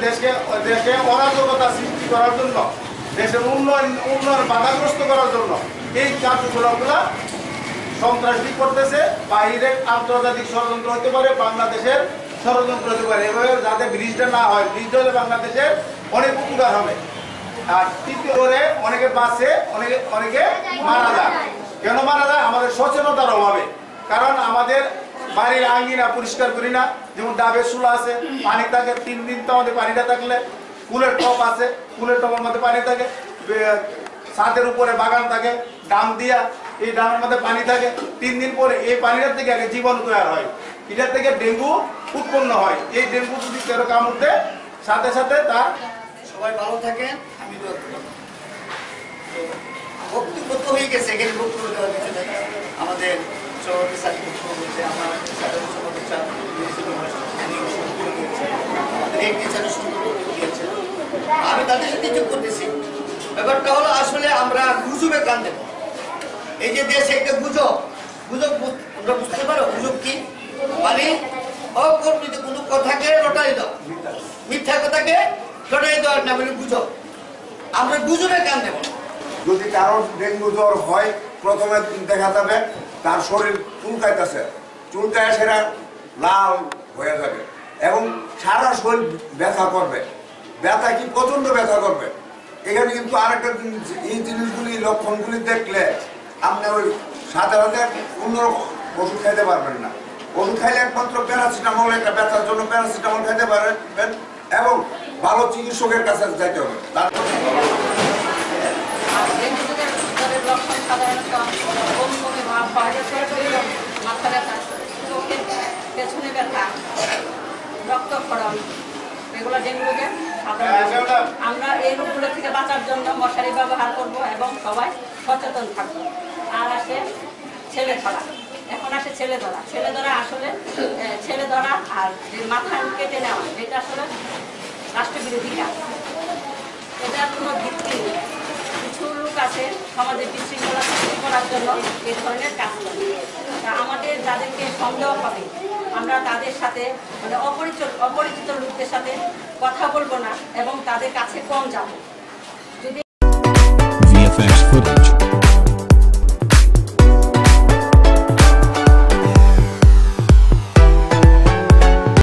দেশকে দেশে অরাজকতা সৃষ্টি করার জন্য, দেশের উন্নয়ন বাধাগ্রস্ত করার জন্য এই কার্যকলাপগুলো সন্ত্রাসী করতেছে। বাইরের আন্তর্জাতিক ষড়যন্ত্র হতে পারে, বাংলাদেশের ষড়যন্ত্র হতে পারে। এভাবে যাতে ব্রিজটা না হয়, ব্রিজ হলে বাংলাদেশের অনেক উপকার হবে। আর তৃতীয় করে অনেকে বাঁচে, অনেকে মারা যায়। কেন মারা যায়? আমাদের সচেতনতার অভাবে। কারণ আমাদের বাড়ির আঙ্গিনা পরিষ্কার করি না। যেমন ডাবের চুলা আছে, পানি থাকে 3 দিন, তো আমাদের পানিটা থাকলে, ফুলের টপ আছে, ফুলের টপের মধ্যে পানি থাকে, ছাদের উপরে বাগান থাকে, ডাম দিয়া, এই ডামের মধ্যে পানি থাকে। 3 দিন পরে এই পানিটার থেকে আগে জীবাণু তৈরি হয়, এটার থেকে ডেঙ্গু উৎপন্ন হয়। এই ডেঙ্গু যদি কেউ কামড় দেয়, সাথে সাথে তার। সবাই ভালো থাকেন। আমি বক্তব্য হয়ে গেছে, এখানে বক্তব্য দেওয়ার কিছু নেই। আমাদের সভাপতি স্যার বক্তব্য বলছে, আমার সাধারণ সভাপতি স্যার আমাদের এই টিচারের সুন্দর বক্তব্য দিয়েছে। আমি তাদের সাথে যোগ করতেছি। ব্যাপারটা হলো আসলে আমরা গুজবে কান দেব। এই যে দেশে একটা গুজব, আমরা বুঝতে পারো গুজব কি? মানে অকল্পিত কোনো কথাকে রটাই দাও, মিথ্যা কথাকে রটাই দেওয়ার নাম হলো গুজব। আমরা গুজবে কান দেব না। যদি কারোর ডেঙ্গু জ্বর হয়, প্রথমে দেখা যাবে তার শরীর চুলকাইতেছে, চুলকায় সেটা লাল হয়ে যাবে এবং সারা শরীর ব্যথা করবে। ব্যথা কি? প্রচন্ড ব্যথা করবে। এখানে কিন্তু আরেকটা জিনিস, এই জিনিসগুলি লক্ষণগুলি দেখলে আপনি ওই সাথে সাথে অন্য ওষুধ খাইতে পারবেন না। ওষুধ খাইলে একমাত্র প্যারাসিটামল, একটা ব্যথার জন্য প্যারাসিটামল খাইতে পারবেন এবং ভালো চিকিৎসকের কাছে যাইতে হবে। মাথা ব্যথা, চোখের পেছনে ব্যথা, রক্তক্ষরণ, এগুলো ডেঙ্গু রোগের সাধারণ। আমরা এই রোগগুলো থেকে বাঁচার জন্য মশারি ব্যবহার করব এবং সবাই সচেতন থাকবো। আর আসে ছেলে ধরা। এখন আসে ছেলে ধরা আসলে ছেলে ধরা আর যে মাথা কেটে নেওয়া, এটা আসলে রাষ্ট্রবিরোধী কাজ। এটার কোনো ভিত্তি নেই। কিছু লোক আছে সমাজে বিশৃঙ্খলা সৃষ্টি করার জন্য এই ধরনের কাজ করে। তা আমাদের যাদেরকে সন্দেহ হবে, আমরা তাদের সাথে মানে অপরিচিত লোকদের সাথে কথা বলবো না এবং তাদের কাছে কম যাবো। যদি